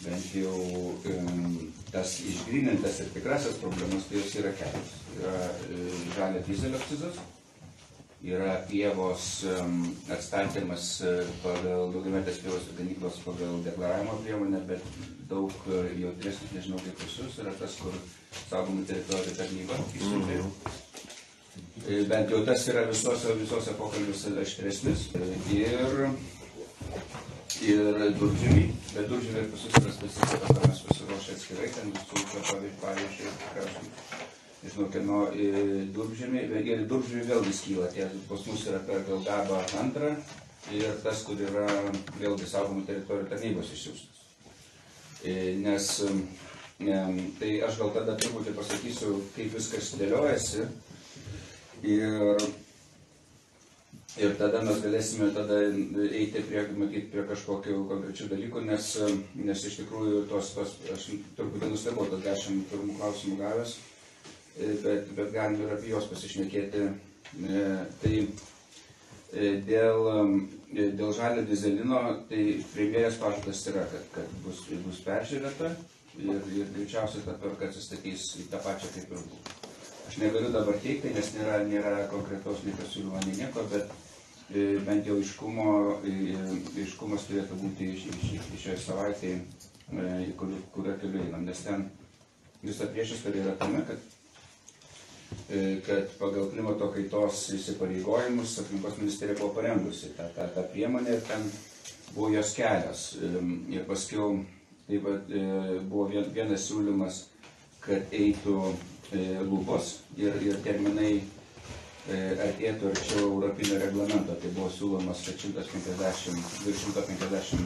bent jau tas išgrynintas ir tikrasias problemas, tai jos yra kelios. Yra žalia dizelio akcizas, yra pievos atstatymas pagal daugiametės pievos ir ganyklos pagal deklaravimo priemonę, bet daug jautresnis, nežinau kaip visus, yra tas, kur saugomų teritorijų tarnyba įsiūlė. Bent jau tas yra visose pokalbiuose aštresnis. Ir durpžemiai, bet durpžemiai pas mus yra specifika, kad mes pasiruošę atskirai, ten visų pavyzdžiui, tikriausiai, nežinau, kieno durpžemiai, ir durpžemiai vėlgi skyla, tie pas mus yra per Gaugabą antrą ir tas, kur yra vėlgi saugomų teritorijų tarnybos išsiųstas. Nes tai aš gal tada truputį pasakysiu, kaip viskas dėliojasi ir tada mes galėsime tada eiti prie kažkokių konkrečių dalykų, nes iš tikrųjų aš truputį nustebau, tas 10 pirmų klausimų gavęs, bet galim ir apie juos pasišnekėti. Tai dėl žalio dizelino, tai premjerės pažadas yra, kad bus peržiūrėta ir greičiausiai ta tvarka atsistatys į tą pačią kaip ir buvo. Aš negaliu dabar teikti, nes nėra konkretaus nei pasiūlymo, nei nieko, bet bent jau aiškumas turėtų būti šioje savaitėje, kurio keliu einam, nes ten visa priešistorė yra tame, kad pagal klimato kaitos įsipareigojimus aplinkos ministerija buvo parengusi tą priemonę ir ten buvo jos kelios. Ir paskiau taip pat buvo vienas siūlymas, kad eitų lubos ir terminai artėtų arčiau europinio reglamento. Tai buvo siūlomas, kad 150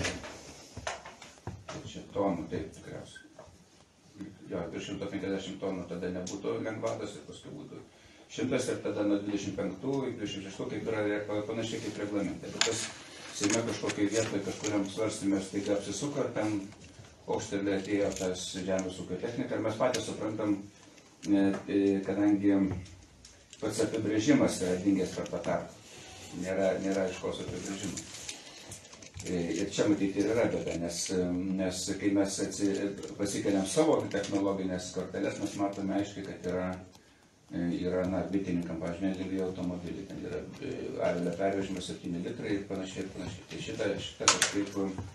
tonų, taip tikriausiai. Jo, virš 150 tonų tada nebūtų lengvatos ir paskui būtų 100 ir tada nuo 25 iki 26, kaip yra panašiai kaip reglamente. Bet tas Seime kažkokiai vietoje, kažkuriam svarstymė staiga apsisuko ir ten aukštelė atėjo tas žemės ūkio technika ir mes patys suprantam, kadangi pats apibrėžimas yra dingęs per tą tarpą. Nėra aiškos apibrėžimo. Ir čia matyti ir yra bėda, nes kai mes pasikeliam savo technologinės korteles, mes matome aiškiai, kad yra bitininkam, pavyzdžiui, lengvieji automobiliai, ten yra avilio pervežimas 7 litrai ir panašiai ir panašiai. Tai šitą kažkaip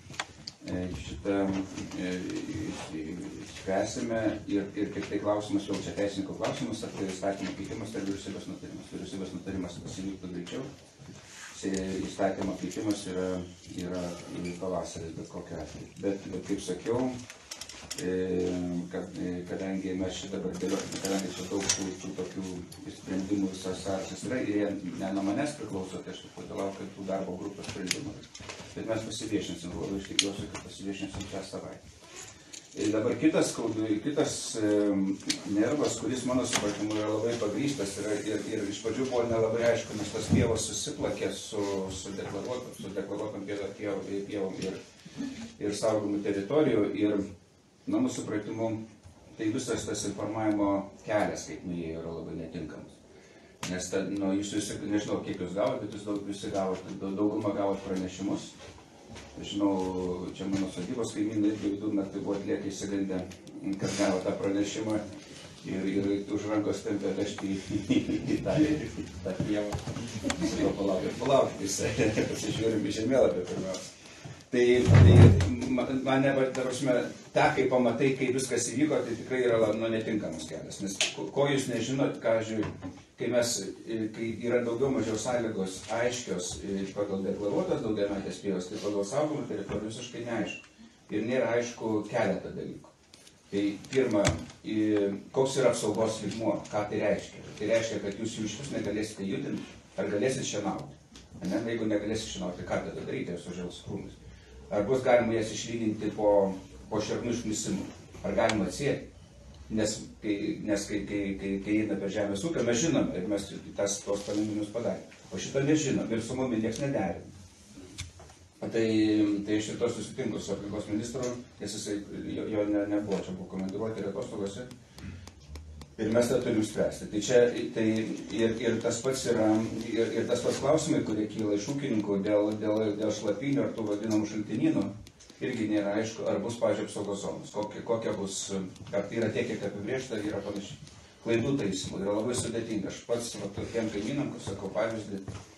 spręsime ir kaip tai klausimas, jau čia teisininko klausimas, ar tai įstatymo keitimas, ar vyriausybės nutarimas. Vyriausybės nutarimas pasivyktų greičiau. Įstatymo keitimas yra pavasaris, bet kokia atveju. Bet kaip sakiau, kadangi mes čia dabar dėliojame, kadangi čia daug tų tokių sprendimų visas sąrašas yra ir jie ne nuo manęs priklauso, tai aš laukiu tų darbo grupės sprendimų. Bet mes pasiviešinsim, labai iš tikiuosi, kad pasiviešinsim šią savaitę. Ir dabar kitas nervas, kuris mano supratimu yra labai pagrįstas ir iš pradžių buvo nelabai aišku, nes tas pievos susiplakė su deklaruotam pievom ir saugomų teritorijų ir nuo mūsų supratimu tai visas tas informavimo kelias, kaip minėjau, yra labai netinkamas. Nes jūs visi, nežinau kiek jūs gavot, bet jūs visi gavot, daugumą gavot pranešimus. Žinau, čia mano sodybos kaimynai irgi vidurnaktį buvo atliekę įsigandę, kad gavo tą pranešimą ir už rankos tempė vežti į tą pievą. Palaukit, pasižiūrim į žemėlapį pirmiausia. Tai mane, ta prasme, kai pamatai, kaip viskas įvyko, tai tikrai yra netinkamas kelias. Nes ko jūs nežinot, kai yra daugiau mažiau sąlygos aiškios pagal deklaruotas daugiametės pievas, tai pagal saugomų teritorijų visiškai neaišku. Ir nėra aišku keletą dalykų. Tai pirma, koks yra apsaugos lygmuo, ką tai reiškia? Tai reiškia, kad jūs jų iš vis negalėsite judinti, ar galėsite šienauti. Jeigu negalėsite šienauti, ką tada daryti, jūs užžels krūmus. Ar bus galima jas išlyginti po šernų išmisimų, ar galima atsėti. Nes kai eina per žemės ūkio, mes žinom ir mes tos palengvinimus padarėme. O šito nežinom ir su mumis nieks nederina. Tai šito susitinku su aplinkos ministru, nes jo nebuvo, čia buvo komandiruoti ir atostogose. Ir mes tą turim spręsti. Tai čia ir tas pats klausimai, kurie kyla iš ūkininkų dėl šlapinių ar tų vadinamų šaltinynų, irgi nėra aišku, ar bus, pavyzdžiui, apsaugos zonos, kokia bus, ar tai yra tiek, kiek apibrėžta, yra panašiai. Klaidų taisymų yra labai sudėtinga. Aš pats tokiem kaimynam, kur sakau pavyzdį,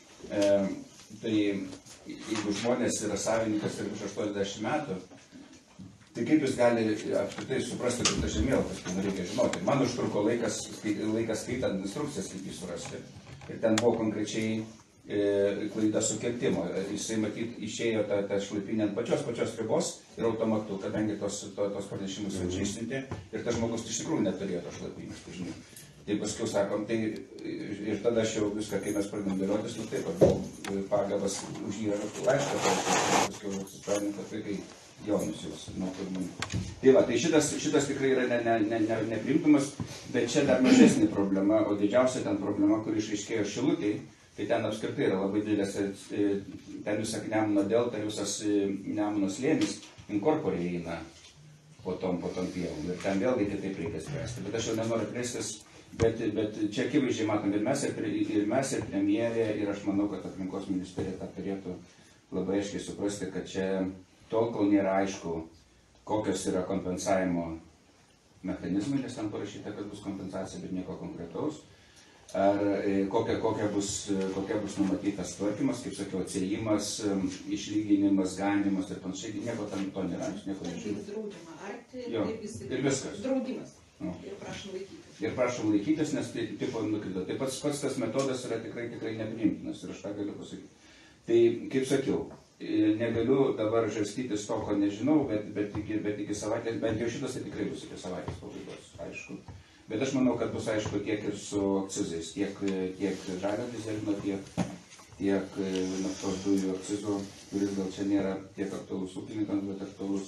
tai jeigu žmonės yra savininkas ir už 80 metų, tai kaip jis gali apskritai suprasti, kad tas žemėlapis, tai reikia žinoti. Man užtruko laikas skaitant instrukcijas, kaip jį surasti. Ir ten buvo konkrečiai klaida sukirtimo. Jisai matyt išėjo tą šlaipinę ant pačios ribos ir automatu, kadangi tos pranešimus išsiuntė ir tas žmogus iš tikrųjų neturėjo to šlaipinės. Tai paskui sakom, tai ir tada aš jau viską, kai mes pradėjom dėliotis, nu taip, buvau pagavas už jį laišką, paskui susprendėm, kad vaikai jaunus jūs. Tai va, tai šitas tikrai yra nepriimtumas, bet čia dar mažesnė problema, o didžiausia ten problema, kuri išaiškėjo Šilutėj, tai ten apskritai yra labai didelės, ten visą Nemuno delta, visas Nemuno slėnis inkorporė eina po tom pievom. Ir ten vėlgi kitaip reikia spręsti. Bet aš jau nenoriu plėstis, bet čia akivaizdžiai matom ir mes, ir premjerė, ir aš manau, kad aplinkos ministerija tą turėtų labai aiškiai suprasti, kad čia tol, kol nėra aišku, kokios yra kompensavimo mechanizmai, nes ten parašyta, kad bus kompensacija, bet nieko konkretaus. Ar kokia bus numatytas tvarkymas, kaip sakiau, atsiejimas, išlyginimas, ganimas ir panašiai, nieko tam to nėra, aš nieko nežinau. Draudžiama arti ir viskas. Draudimas. Ir prašom laikytis. Ir prašom laikytis, nes tai tipo nukrito. Tai pats tas metodas yra tikrai nepriimtinas ir aš tą galiu pasakyti. Tai, kaip sakiau, negaliu dabar žarstytis to, ko nežinau, bet iki savaitės, bent jau šitas tai tikrai bus iki savaitės pabaigos, aišku. Bet aš manau, kad bus aišku tiek ir su akcizais, tiek žalio dyzelino, tiek naftos dujų akcizų, kuris gal čia nėra tiek aktualus ūkininkams, bet aktualus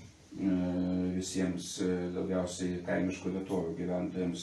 visiems daugiausiai kaimiškų vietovių gyventojams.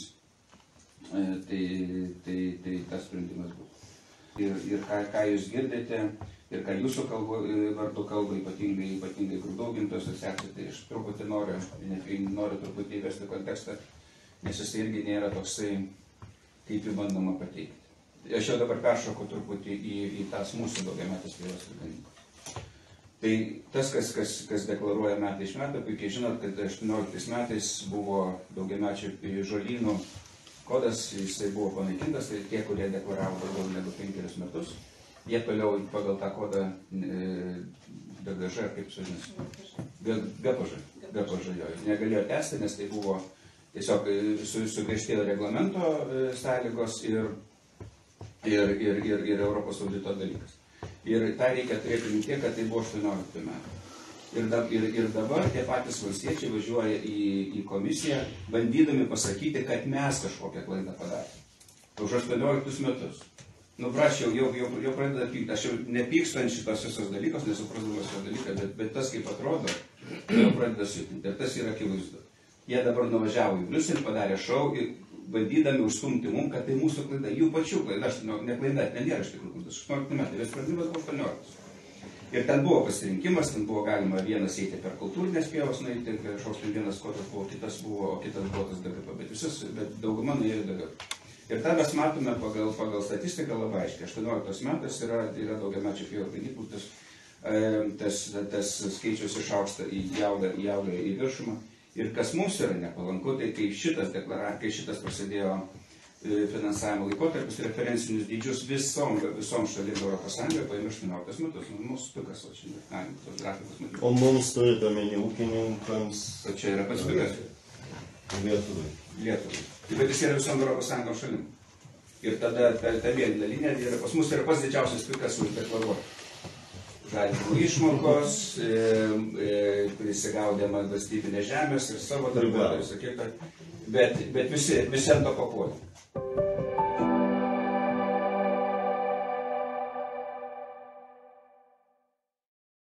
Tai tas sprendimas bus. Ir ką jūs girdite, ir ką jūsų vardu kalba, ypatingai grūdų augintojos asociacija, tai aš truputį noriu truputį įvesti kontekstą, nes jis irgi nėra toksai, kaip įbandoma pateikti. Aš jau dabar peršoku truputį į tas mūsų daugiametės pievos ir ganyklas. Tai tas, kas deklaruoja metai iš metų, puikiai žinot, kad 18 metais buvo daugiamečių žolynų kodas, jisai buvo panaikintas, tai tie, kurie deklaravo daugiau negu 5 metus, jie toliau pagal tą kodą DGŽ, kaip sužinės, GPŽ jo, negalėjo tęsti, nes tai buvo tiesiog sugriežtėjo reglamento sąlygos ir Europos audito dalykas. Ir tą reikia turėti mintyje, kad tai buvo 18 metų. Ir dabar tie patys valstiečiai važiuoja į komisiją, bandydami pasakyti, kad mes kažkokią klaidą padarėme. Už 18 metus. Nu, prašiau, jau pradeda pykti. Aš jau nepykstu ant šitos visos dalykus, nesuprasdamas šio dalyką, bet tas, kaip atrodo, jau pradeda siutinti. Ir tas yra akivaizdu. Jie dabar nuvažiavo į Briuselį, padarė šou, bandydami užstumti mums, kad tai mūsų klaida, jų pačių klaida, ne klaida, ten nėra iš tikrųjų klaidas, 18 metai, bet sprendimas buvo 18. Ir ten buvo pasirinkimas, ten buvo galima vienas eiti per kultūrinės pievas, nueiti, kažkoks ten vienas kodas buvo, kitas buvo, o kitas buvo tas DGP, bet dauguma nuėjo į DGP. Ir tą mes matome pagal statistiką labai aiškiai. 18 metais yra daugiamečių pievų ganyklų, tas skaičius išauksta, įauga į viršumą. Ir kas mums yra nepalanku, tai kai šitas prasidėjo finansavimo laikotarpis, referencinius dydžius visom šalim Europos Sąjungoje paėmė 18 metus. Mūsų pikas, o šiandien, tos grafikus matyti. O mums turite omeny ūkininkams? O čia yra pats pikas. Lietuvai. Bet jis yra visom Europos Sąjungos šalim. Ir tada ta mėlyna linija, pas mus yra pats didžiausias pikas uždeklaruoti. Žalinimo išmokos, prisigaudėma valstybinės žemės ir savo darbuotojus, bet visi ant to papuolė.